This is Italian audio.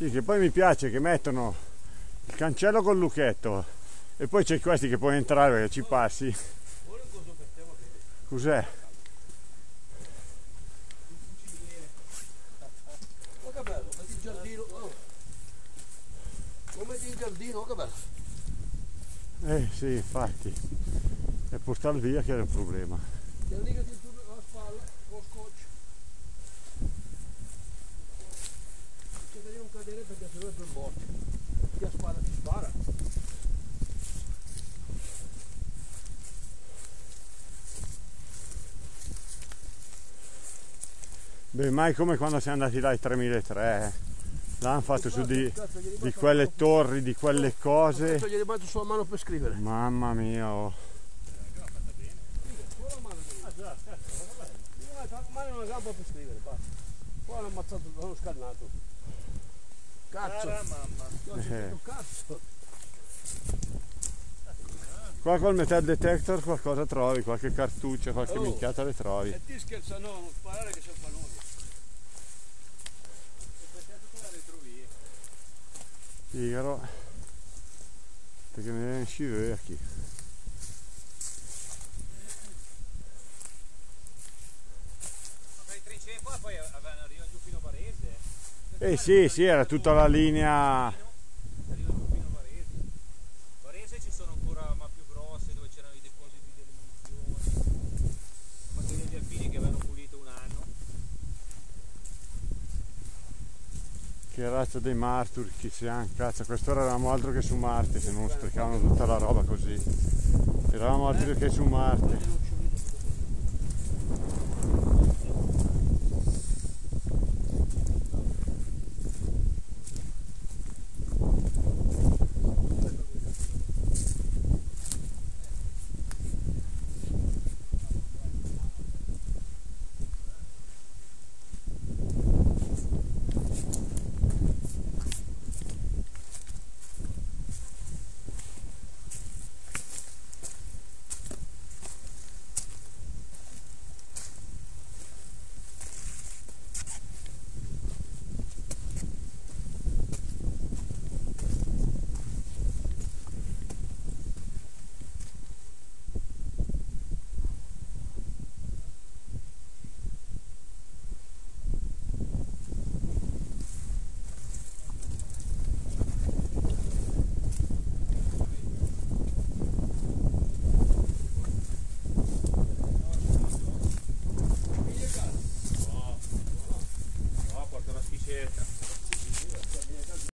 Sì, che poi mi piace che mettono il cancello col lucchetto e poi c'è questi che puoi entrare perché ci passi. Cos'è? Ma che bello, metti il giardino. Oh. Lo metti in giardino, che bello. Sì, infatti. E portarlo via che è un problema. C'è lì che ti turna la spalla con lo scotch. C'è da non cadere perché se no è per morte. Chi ha spalla ti spara. Beh, mai come quando siamo andati là ai 3003, là hanno fatto su di quelle torri, di quelle cose. Gli è rimasto sulla mano per scrivere. Mamma mia, oh. Ma non una gamba per scrivere, basta. Poi l'hanno ammazzato, l'hanno scannato. Cazzo! Eh. Cazzo! Qua col metal detector qualcosa trovi, qualche cartuccia, qualche minchiata le trovi. E ti scherza, no, non sparare che c'è qua noi. Figaro, perché ne viene sci qui. Ma i trincee qua poi arrivano giù fino a Varese. Sì, era tutta la linea. Arrivano giù fino a Varese. Varese ci sono ancora ma più grosse dove c'erano i depositi delle munizioni. Ma degli alpini che avevano pulito un anno. Che razza dei Martur, chi siamo, cazzo, a quest'ora eravamo altro che su Marte, se non sprecavano tutta la roba così. Eravamo altro che su Marte.